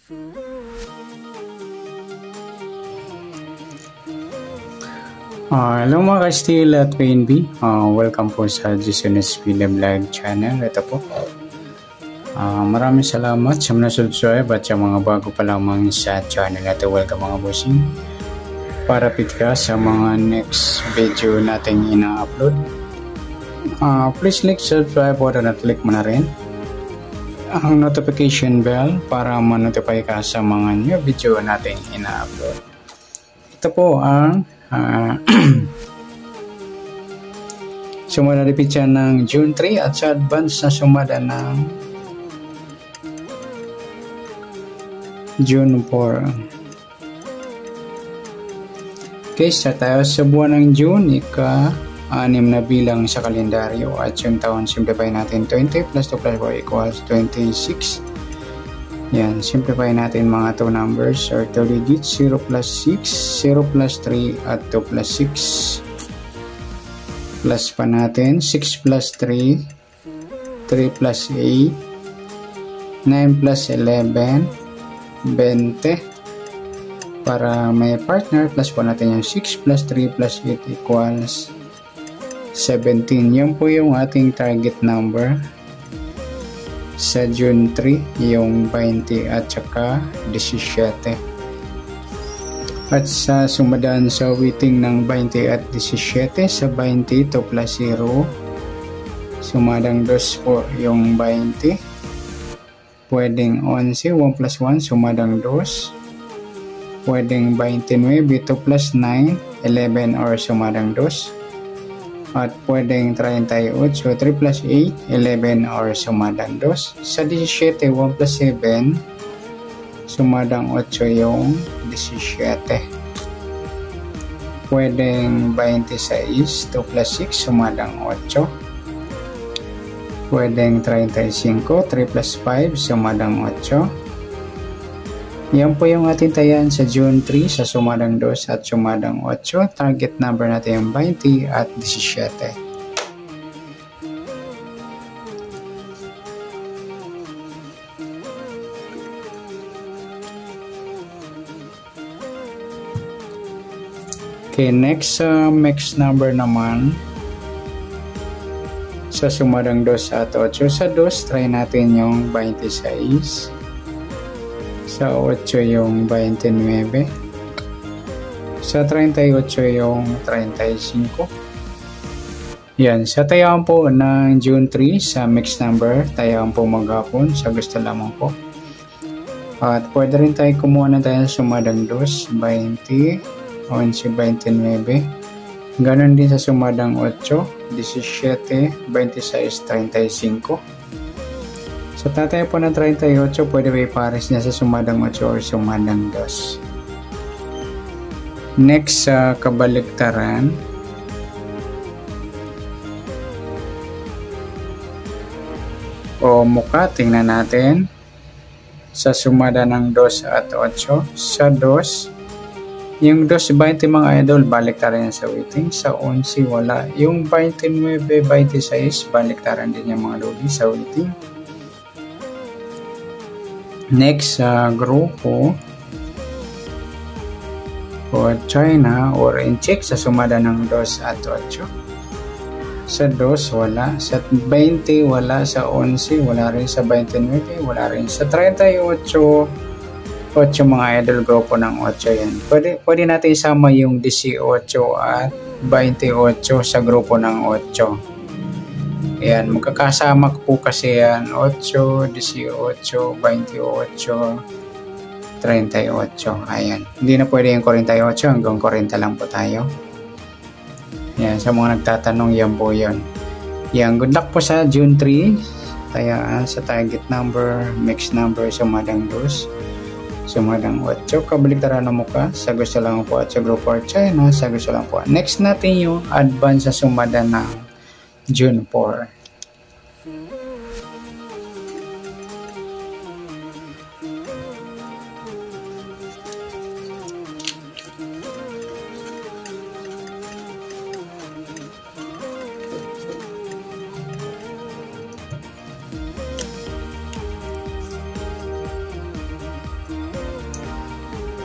Hello mga ka-Steel at PNB. Welcome po sa Jason Espina Vlog channel. Ito po. Maraming salamat sa mga subscribe at sa mga bago pa lamang sa channel. Ito, welcome mga bossing. Para ka sa mga next video nating ina-upload. Please like, subscribe po at click mo na rin ang notification bell para ma-notify ka sa mga new video nating ina-upload. Ito po ang sumada repeat siya ng June 3 at sa advance na sumada ng June 4. Okay, sa tayo sa buwan ng June, ika-6 na bilang sa kalendaryo at yung taon simplify natin 20 plus 2 plus 4 equals 26. Yan, simplify natin mga 2 numbers or 2 digits, 0 plus 6, 0 plus 3 at 2 plus 6. Plus pa natin, 6 plus 3, 3 plus 8, 9 plus 11, 20. Para may partner, plus pa natin yung 6 plus 3 plus 8 equals 17. Yan po yung ating target number sa June 3, yung 20 at saka 17. At sa sumadaan sa weighting ng 20 at 17, sa 20 2 plus 0, sumadang 2 po yung 20. Pwedeng 11, 1 plus 1, sumadang 2. Pwedeng 29, 2 plus 9, 11 or sumadang 2. At pwedeng 38, 3 plus 8, 11 or sumadang 2. Sa 17, 1 plus 7, sumadang 8 yung 17. Pwedeng 26, 2 plus 6, sumadang 8. Pwedeng 35, 3 plus 5, sumadang 8. Yan po yung ating tayan sa June 3 sa sumadang 2 at sumadang 8. Target number natin yung 20 at 17. Okay, next mixed number naman sa sumadang 2 at 8. Sa 2, try natin yung 26. Sa 8 yung 29. Sa 38 yung 35. Yan. Sa tayaan po ng June 3 sa mixed number, tayaan po maghapon sa gusto lamang po. At pwede rin tayo kumuha na tayo sa sumadang 2, 20, 11, 29. Ganon din sa sumadang 8, 17, 26, 35. So tatay po ng 38, pwede ba ipares niya sa sumadang 8 or sumadang 2. Next sa kabaliktaran, o mukha, tingnan natin sa sumada ng 2 at 8. Sa 2, yung 2, 20 mga idol, baliktaran sa weighting. Sa 11, wala. Yung 29, 26, baliktaran din yung mga lodi sa weighting. Next sa grupo o China or in-check sa sumada ng 2 at 8. Sa 2 wala, sa 20 wala, sa 11 wala rin, sa 29 wala rin, sa 38 8 mga idol, grupo ng 8 yan. Pwede natin isama yung 18 at 28 sa grupo ng 8. Ayan, magkakasama po kasi yan, 8, 18, 28, 38. Ayan, hindi na pwede yung 48, hanggang 40 lang po tayo. Ayan, sa mga nagtatanong, yan po yun. Yan, good luck po sa June 3. Tayaan sa target number, mixed number, sumadang 2, sumadang 8. Kabaliktaran na mukha, sa gusto lang po at sa group or China, sa gusto lang po. Next natin yung advance sa sumada ng June 4.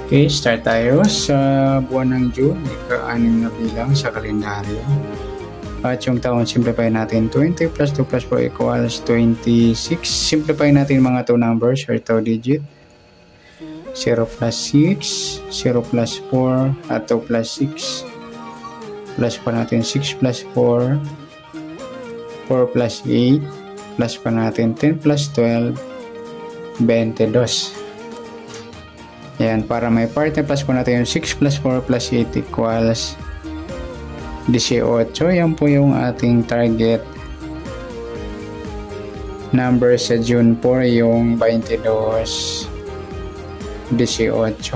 Okay, start tayo sa buwan ng June, ika-6 na bilang sa kalendaryo. At yung taon, simplify natin. 20 plus 2 plus 4 equals 26. Simplify natin mga 2 numbers or 2 digit. 0 plus 6, 0 plus 4, at 2 plus 6. Plus pa natin 6 plus 4, 4 plus 8, plus pa natin 10 plus 12, 22. Ayan, para may partner, plus po natin yung 6 plus 4 plus 8 equals 18. Yan po yung ating target number sa June 4, yung 22, 18.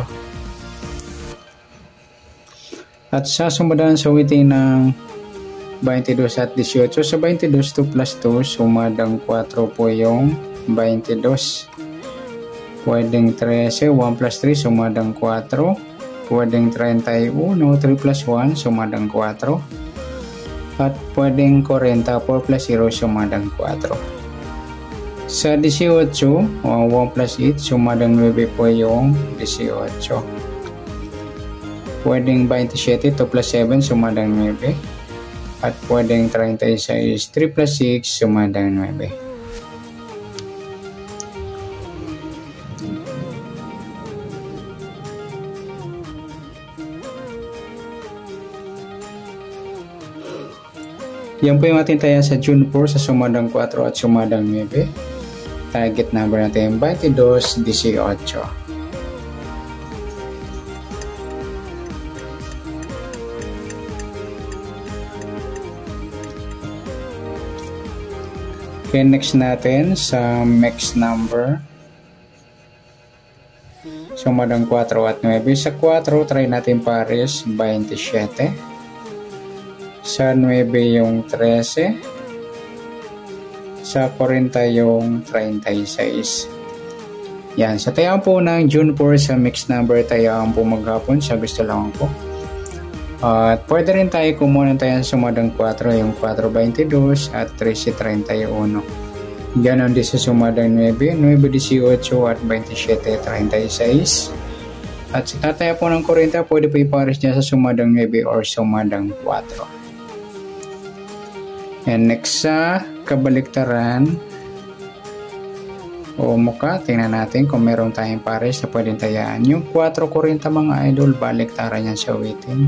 At sa sumundan sa within ng 22 at 18, sa 22, 2 plus 2, sumadang 4 po yung 22. Pwedeng 13, 1 plus 3, sumadang 4. Pwedeng 31, 3 plus 1, sumadang 4. At pwedeng 40, 4 plus 0, sumadang 4. Sa 18, 1 plus 8, sumadang 9 po yung 18. Pwedeng 27, 2 plus 7, sumadang 9. At pwedeng 36, 3 plus 6, sumadang 9. Yan po yung ating taya sa June 4 sa sumadang 4 at sumadang 9. Target number natin 22, 18. Okay, next natin sa mixed number. Sumadang 4 at 9. Sa 4, try natin pares 27. Sa 9 yung 13. Sa 40 yung 36. Yan. Sa tayaan po ng June 4 sa mixed number, tayaan po maghapon sa gusto lang po. At pwede rin tayo kumuha ng tayaan sumadang 4, yung 4.22 at 13.31. Ganon din sa sumadang 9, 9.18 at 27.36. At sa tataya po ng 40, pwede po ipares niya sa sumadang 9 or sumadang 4. And next sa kabaliktaran o muka, tingnan natin kung meron tayong pares na pwedeng tayaan. Yung 4.40 mga idol, baliktaran yan sa waiting.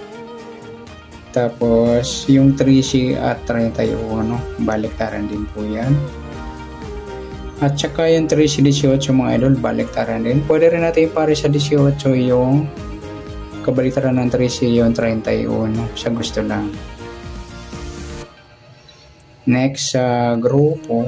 Tapos yung 3C at 31, baliktaran din po yan. At saka yung 3C18 mga idol, baliktaran din. Pwede rin natin pares sa 18 yung kabaliktaran ng 3C yung 31 sa gusto lang. Next sa grupo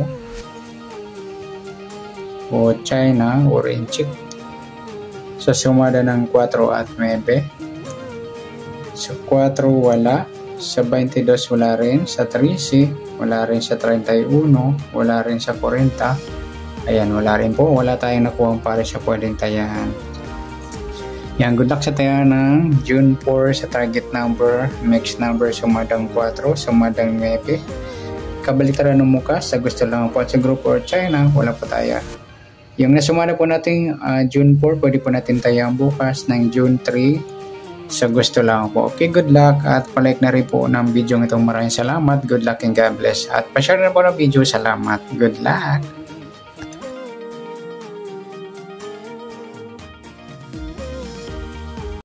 o China or Inchik, sa sumada ng 4 at 9. Sa 4 wala, sa 22 wala rin, sa 13 wala rin, sa 31 wala rin, sa 40 ayan wala rin po. Wala tayong nakuha para sa pwedeng tayahan. Yan, good luck sa tayahan ng June 4 sa target number, mixed number, sumadang 4, sumadang 9. Kabaliktaran ng muka, sa gusto lang po. At sa group or China, wala po tayo. Yung nasumada po natin June 4, pwede po natin tayaan bukas ng June 3 sa gusto lang po. Okay, good luck at palike na rin po ng video itong. Maraming salamat. Good luck and God bless. At pa-share na po ng video. Salamat. Good luck.